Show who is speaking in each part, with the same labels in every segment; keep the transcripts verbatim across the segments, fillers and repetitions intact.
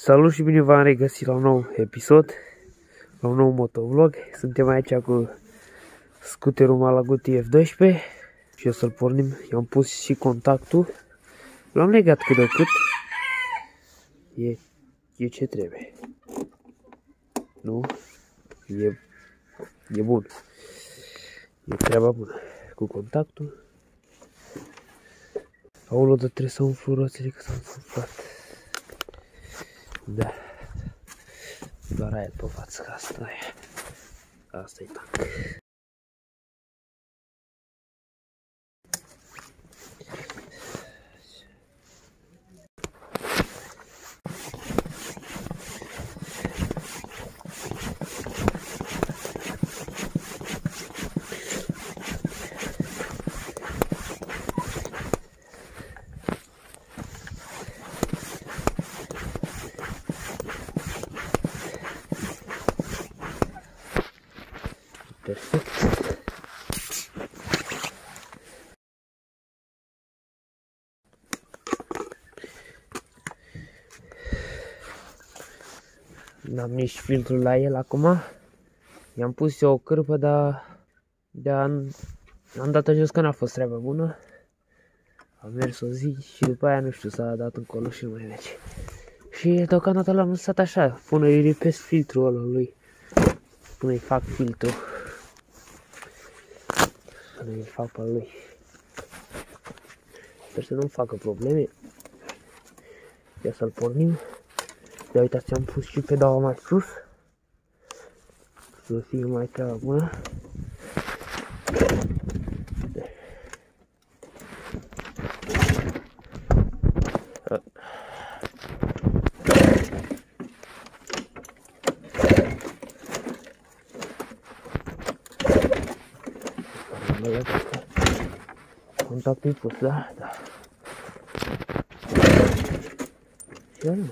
Speaker 1: Salut și bine v-am regăsit la un nou episod, la un nou motovlog. Suntem aici cu scuterul Malaguti F doisprezece și o să-l pornim. I-am pus și contactul, l-am legat cât de cât. E, e ce trebuie. Nu? E, e bun. E treaba bună. Cu contactul. Aolo, dar trebuie să umflu roțile că s-au umflat. Da. Doar aia pe față, că asta e. Asta e tank. Perfect. N-am nici filtrul la el acum. I-am pus eu o cârpă, dar de-a am dat jos că n-a fost treaba bună. Am mers o zi și după aia nu știu, s-a dat încolo și nu mai merge. Și deocamdată l-am lăsat așa, până îi ripesc filtrul ăla lui. Până îi fac filtru. Până îi fac pe lui. Sper să nu-mi facă probleme. Ia să-l pornim. Ia uitați, am pus și pedaua mai sus. Să fie mai treaba bună. Contactul pus, da? Da. Și nu.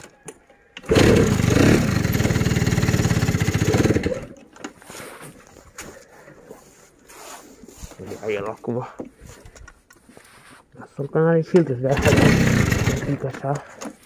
Speaker 1: Ia el acum. Asta-l că n-are filtre, de asta un pic așa.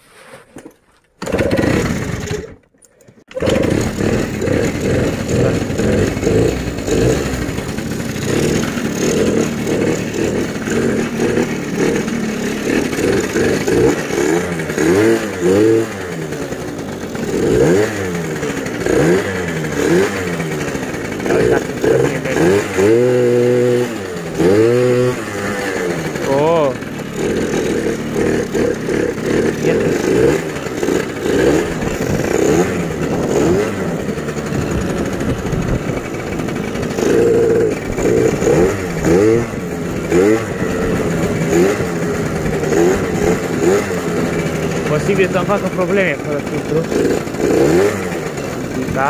Speaker 1: Posibil să-mi facă probleme fără filtru. Da?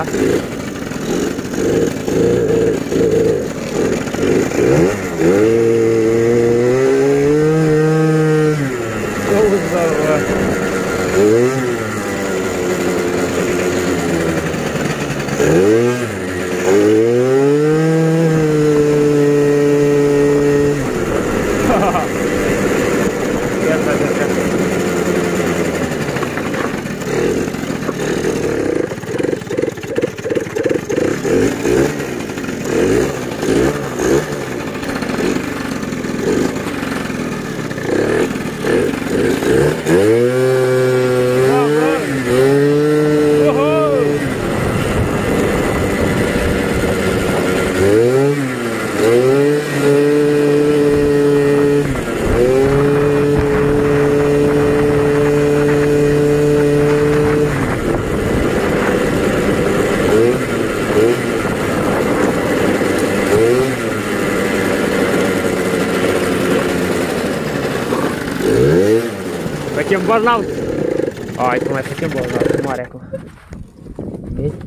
Speaker 1: Facem burnout. Hai că mai facem burnout mare acum. Vezi?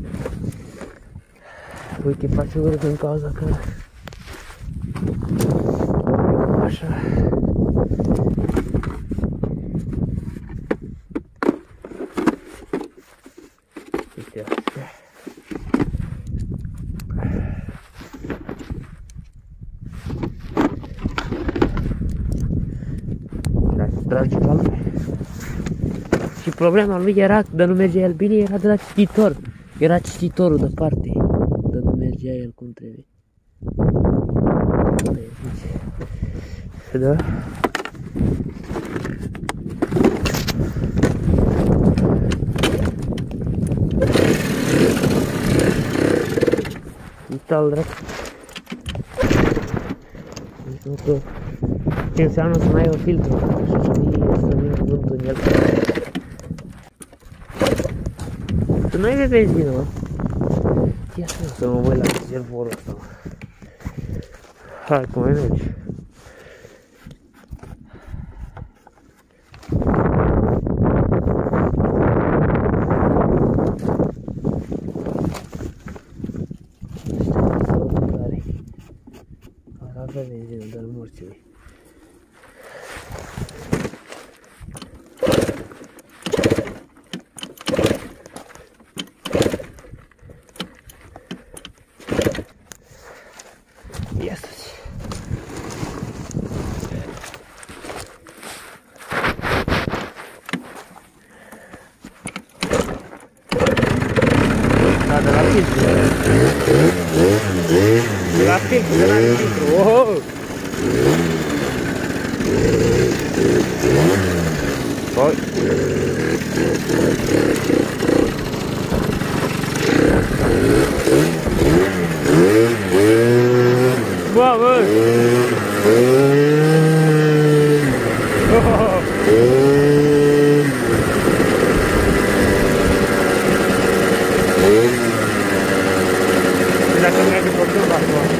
Speaker 1: Uite, face urât din cauza că așa. Uite astea. tragi calme și problema lui era de nu mergea el bine, era de la cititor. Era cititorul departe. De nu mergea el cum trebuie. Da? Uite-l dracu. Ce înseamnă să n-ai un filtru și să nu vină vântul în el. Să nu ai de benzină, mă. Ia să mă voi la rezervorul ăsta, mă. Hai, cum mai mergi? Avea benzină, dar morții. Ia să-ți. Da, de la filtru. De la filtru, de la filtru. Oh! Poi. Bă, bă! Oh! Dacă nu merge pe câmp acum.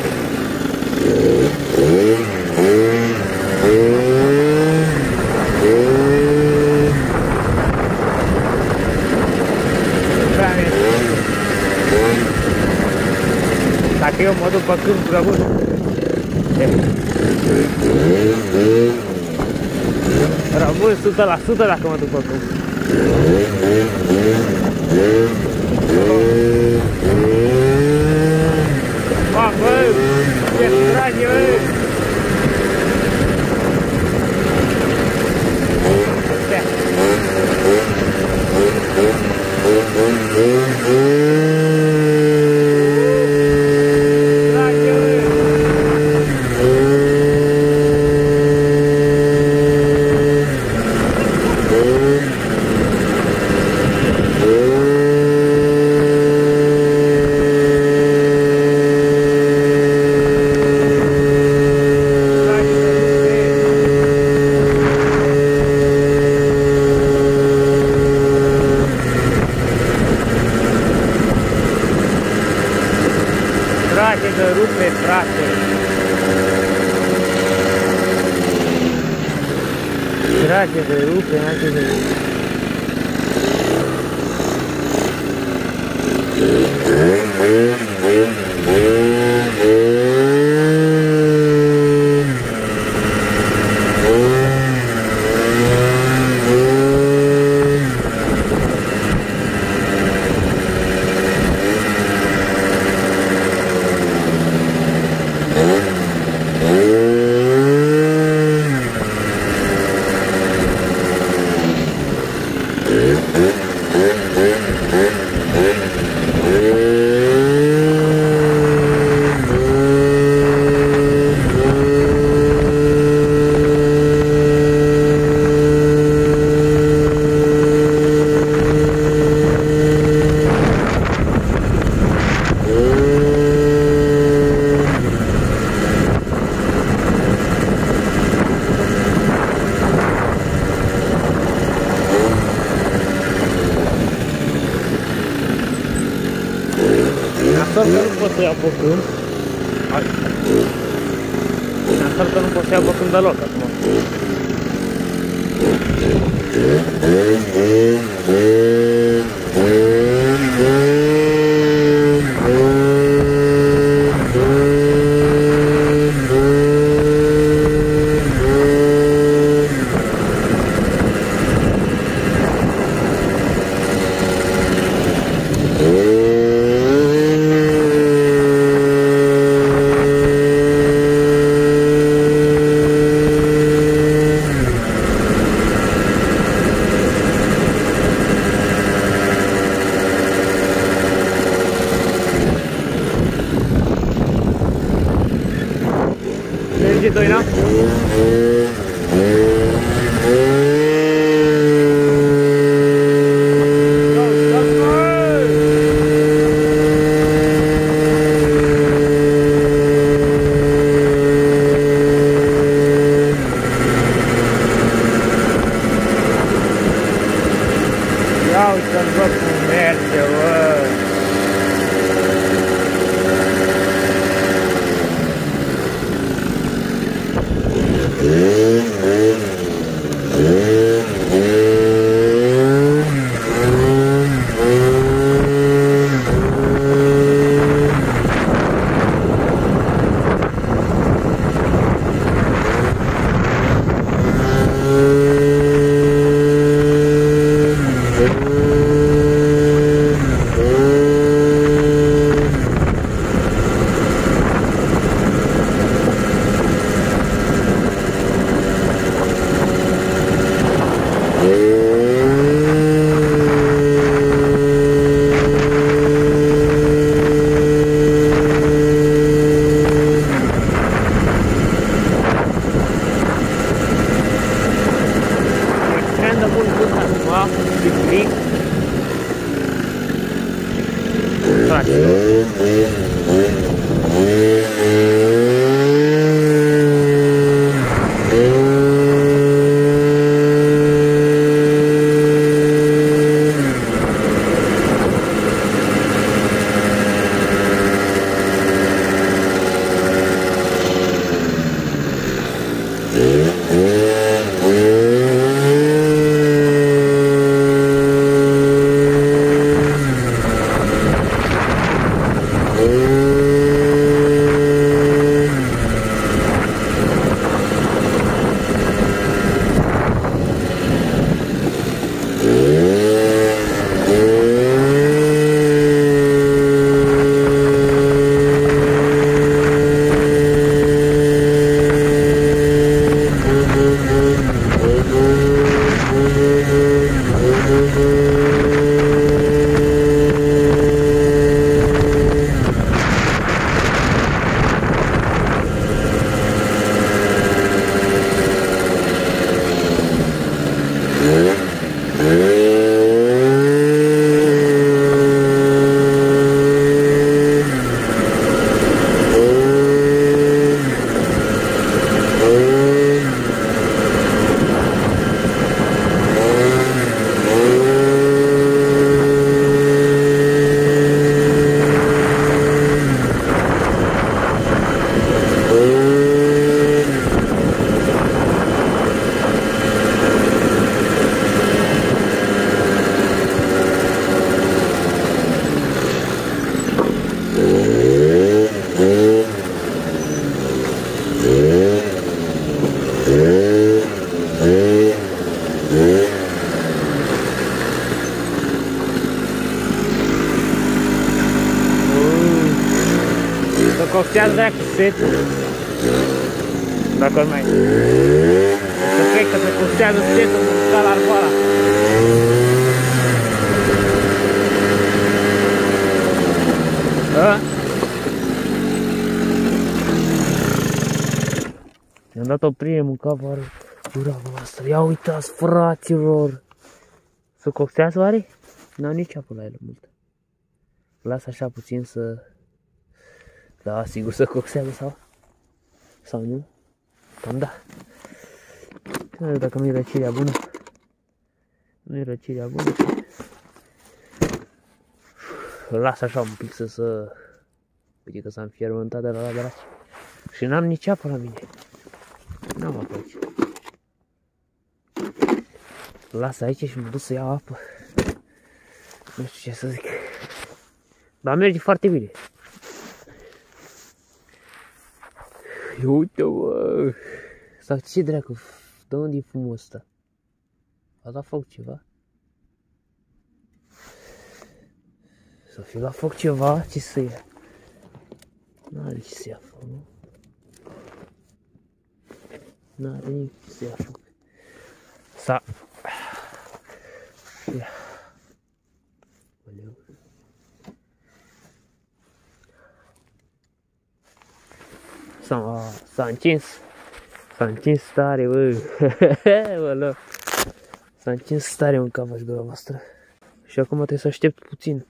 Speaker 1: Dacă eu mă duc pe câmp, rămân. Rămân o sută la sută dacă mă duc pe câmp. Bă, bă, ce strage, bă! Trage de rupe, frate! Trage de rupe, trage de rupe! Nasol că nu pot să iau pe câmp. Nasol că nu pot să iau pe câmp deloc acum. cei doi, n-am?
Speaker 2: Ia uite-l, bă, cum merge, bă!
Speaker 1: Coxează dracu setul. Dacă mai... Să cred că se coxează setul ca la arboara. Mi-am dat oprire, mânca oare gura voastră. Ia uitați, fraților. Să coxează oare? N-au nici apă la el mult. Las așa puțin să... Da, sigur să coxează sau? Sau nu? Cam da. Nu știu dacă nu-i răcirea bună. Nu-i răcirea bună. Îl las așa un pic să să... Uite că s-a înfierbântat de la la braț. Și n-am nici apă la mine. N-am apă aici. Îl las aici și mă duc să iau apă. Nu știu ce să zic. Dar merge foarte bine. Uite, bă! Sau ce dracu? De unde e fumul ăsta? A dat foc ceva? Să fi luat foc ceva? Ce să ia? N-are ce să ia foc, nu? N-are nimic ce să ia foc. S-a... Ia. Oleu. S-a încins S-a încins tare, bă. Bă, s-a încins tare un cavaș gura voastră. Și acum trebuie să aștept puțin.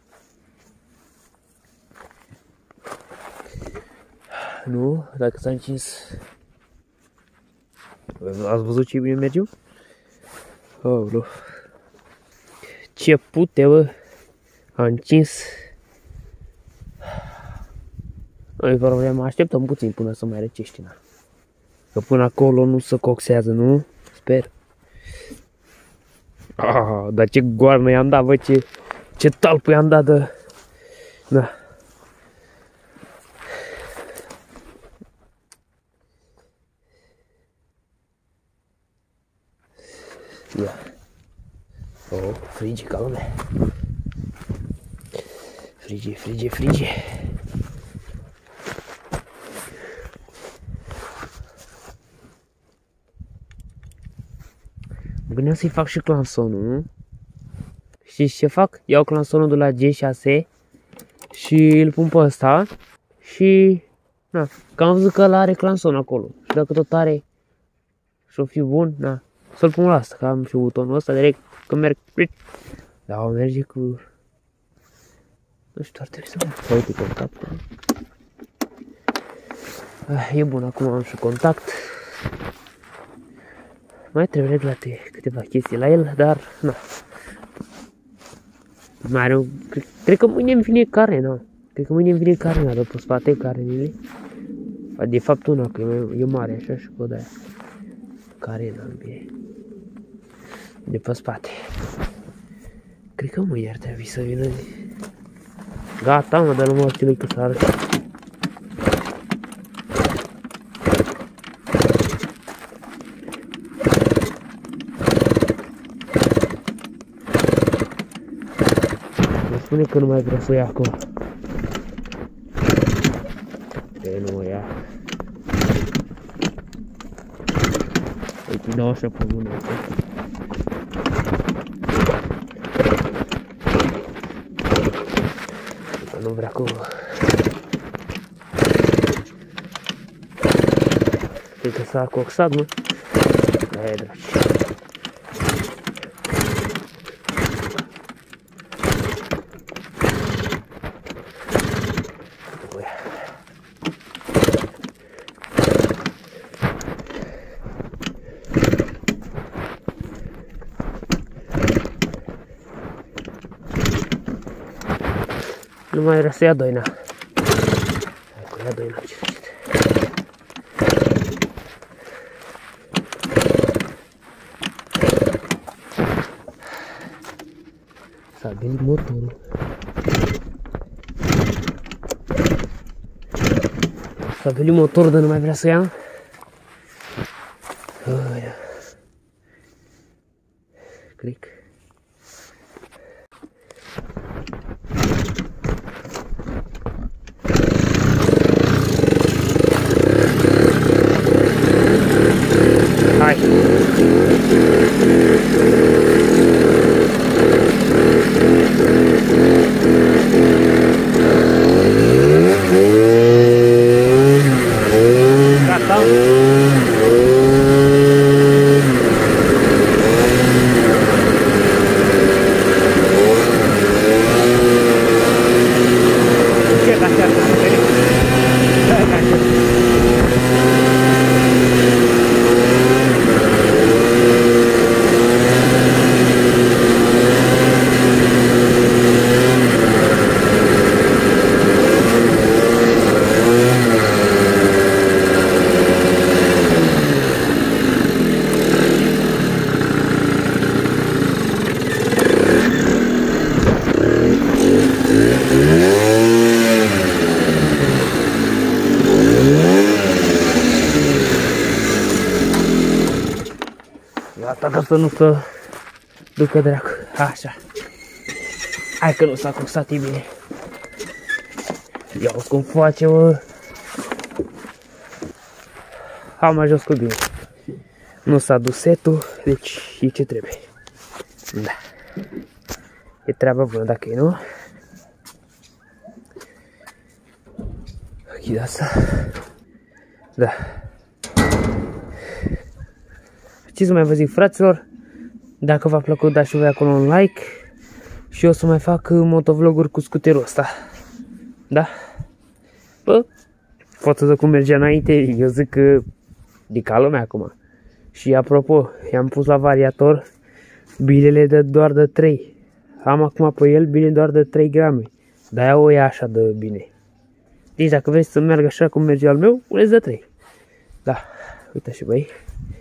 Speaker 1: Nu? Dacă s-a încins... Ați văzut ce bine merge? Oh, nu. Ce pute, bă. A încins. Nu-i problema, așteptăm puțin până să mai răcește, na. Că până acolo nu se coxează, nu? Sper. Ah, dar ce goarnă i-am dat, bă, ce, ce talpă i-am dat de... Da. Ia. Oh, frige ca lumea. Frige, frige, frige. Mă gândeam să-i fac și clansonul, nu? Știți ce fac? Iau clansonul de la G șase și îl pun pe ăsta și... Na, că am văzut că ăla are clanson acolo. Și dacă tot are și-o fi bun, na, să-l pun la asta, că am și butonul ăsta direct, că merg... Da, o merge cu... Nu știu, ar trebui să merg. Uite contactul. Ah, e bun, acum am și contact. Mai trebuie reglate câteva chestii la el, dar, na. Mai are un... Cred, cred că mâine îmi vine carnea, cred că mâine îmi vine carnea de pe spate, carnele. De fapt una, că e, e mare așa și cu de-aia. Carena îmi vine. De pe spate. Cred că mâine ar trebui să vină. Gata, mă, dar nu mă obținut că s-a arătat. Spune că nu mai vrea să o ia acum. E, nu o ia. Uite, dau așa pe mână. Că nu vrea acum. Cred că s-a coxat, nu? E, dragi. Nu mai vrea să ia doina. Hai cu ia doina, ce faceți? S-a venit motorul. S-a venit motorul, dar nu mai vrea să ia. Click. Hai. Gata. Gata, ca să nu se ducă dracu. Așa. Hai că nu s-a coxat, e bine. Ia-o cum face, mă. Am mai jos cu bine. Nu s-a dus setul, deci e ce trebuie. Da. E treaba bună dacă e, nu? Închid asta. Da. Ce să mai vă zic, fraților? Dacă v-a plăcut, dați și voi acolo un like. Și eu o să mai fac motovloguri cu scuterul ăsta. Da? Bă, față de cum mergea înainte, eu zic că de ca lumea acum. Și apropo, i-am pus la variator bilele de doar de trei. Am acum pe el bile doar de trei grame. De-aia o ia așa de bine. Deci dacă vreți să meargă așa cum merge al meu, puneți de trei. Da, uite și băi.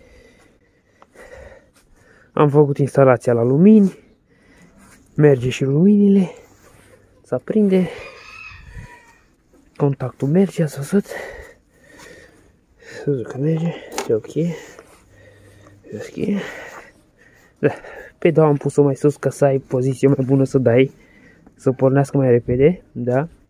Speaker 1: Am făcut instalația la lumini. Merge și luminile. Se aprinde. Contactul merge, ați văzut? Să zic că merge. E ok. E ok. Da. Pe două am pus-o mai sus ca să ai poziție mai bună să dai. Să pornească mai repede. Da.